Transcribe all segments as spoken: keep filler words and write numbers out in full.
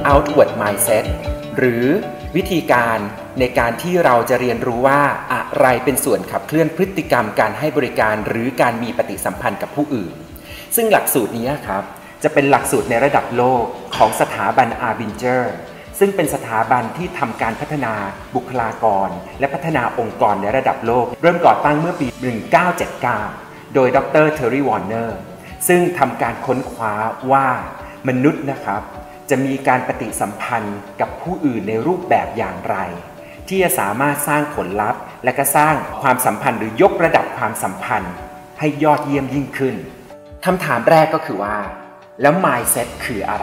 outward mindset หรือวิธีการในการที่เราจะเรียนรู้ว่าอะไรเป็นส่วนขับเคลื่อนพฤติกรรมการให้บริการหรือการมีปฏิสัมพันธ์กับผู้อื่นซึ่งหลักสูตรนี้ครับจะเป็นหลักสูตรในระดับโลกของสถาบัน Arbinger ซึ่งเป็นสถาบันที่ทำการพัฒนาบุคลากรและพัฒนาองค์กรในระดับโลกเริ่มก่อตั้งเมื่อปี หนึ่งพันเก้าร้อยเจ็ดสิบเก้า โดยดร. Terry Warner ซึ่งทำการค้นคว้าว่ามนุษย์นะครับจะมีการปฏิสัมพันธ์กับผู้อื่นในรูปแบบอย่างไรที่จะสามารถสร้างผลลัพธ์และก็สร้างความสัมพันธ์หรือยกระดับความสัมพันธ์ให้ยอดเยี่ยมยิ่งขึ้นคำถามแรกก็คือว่าแล้ว mindset คืออะไร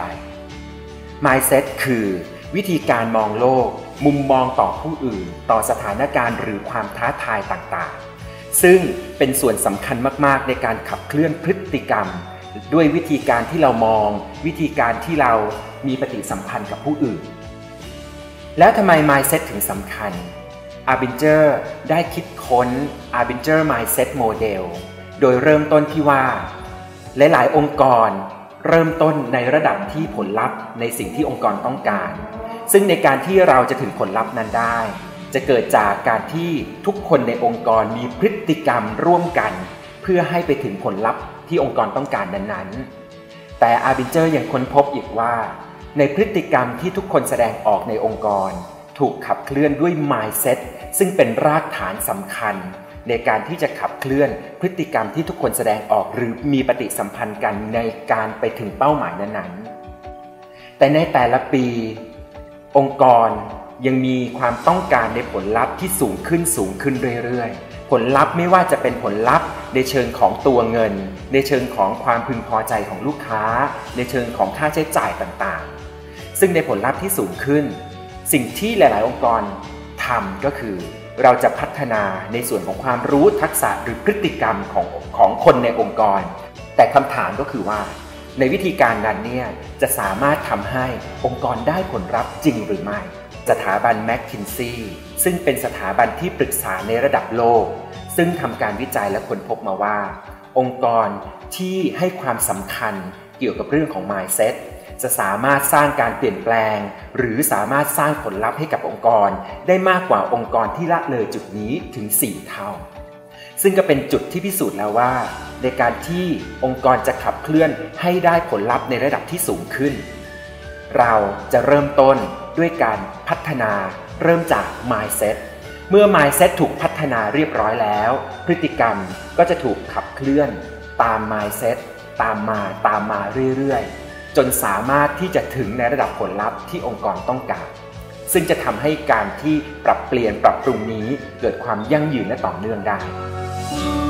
mindset คือวิธีการมองโลกมุมมองต่อผู้อื่นต่อสถานการณ์หรือความท้าทายต่างๆซึ่งเป็นส่วนสำคัญมากๆในการขับเคลื่อนพฤติกรรมด้วยวิธีการที่เรามองวิธีการที่เรามีปฏิสัมพันธ์กับผู้อื่นแล้วทำไม mindset ถึงสำคัญ Arbinger ได้คิดค้น Arbinger mindset model โดยเริ่มต้นที่ว่าหลายๆองค์กรเริ่มต้นในระดับที่ผลลัพธ์ในสิ่งที่องค์กรต้องการซึ่งในการที่เราจะถึงผลลัพธ์นั้นได้จะเกิดจากการที่ทุกคนในองค์กรมีพฤติกรรมร่วมกันเพื่อให้ไปถึงผลลัพธ์ที่องค์กรต้องการนั้นๆแต่ Arbinger ยังค้นพบอีกว่าในพฤติกรรมที่ทุกคนแสดงออกในองค์กรถูกขับเคลื่อนด้วย mindset ซึ่งเป็นรากฐานสำคัญในการที่จะขับเคลื่อนพฤติกรรมที่ทุกคนแสดงออกหรือมีปฏิสัมพันธ์กันในการไปถึงเป้าหมายนั้นๆแต่ในแต่ละปีองค์กรยังมีความต้องการในผลลัพธ์ที่สูงขึ้นสูงขึ้นเรื่อยๆผลลัพธ์ไม่ว่าจะเป็นผลลัพธ์ในเชิงของตัวเงินในเชิงของความพึงพอใจของลูกค้าในเชิงของค่าใช้จ่ายต่างๆซึ่งในผลลัพธ์ที่สูงขึ้นสิ่งที่หลายๆองค์กรทำก็คือเราจะพัฒนาในส่วนของความรู้ทักษะหรือพฤติกรรมของของคนในองค์กรแต่คำถามก็คือว่าในวิธีการนั้นเนี่ยจะสามารถทำให้องค์กรได้ผลลัพธ์จริงหรือไม่สถาบัน McKinsey ซึ่งเป็นสถาบันที่ปรึกษาในระดับโลกซึ่งทำการวิจัยและค้นพบมาว่าองค์กรที่ให้ความสำคัญเกี่ยวกับเรื่องของ mindset จะสามารถสร้างการเปลี่ยนแปลงหรือสามารถสร้างผลลัพธ์ให้กับองค์กรได้มากกว่าองค์กรที่ละเลยจุดนี้ถึงสี่เท่าซึ่งก็เป็นจุดที่พิสูจน์แล้วว่าในการที่องค์กรจะขับเคลื่อนให้ได้ผลลัพธ์ในระดับที่สูงขึ้นเราจะเริ่มต้นด้วยการพัฒนาเริ่มจาก mindset เมื่อ mindset ถูกพัฒนาเรียบร้อยแล้วพฤติกรรมก็จะถูกขับเคลื่อนตาม mindset ตามมาตามมาเรื่อยๆจนสามารถที่จะถึงในระดับผลลัพธ์ที่องค์กรต้องการซึ่งจะทำให้การที่ปรับเปลี่ยนปรับปรุงนี้เกิดความยั่งยืนและต่อเนื่องได้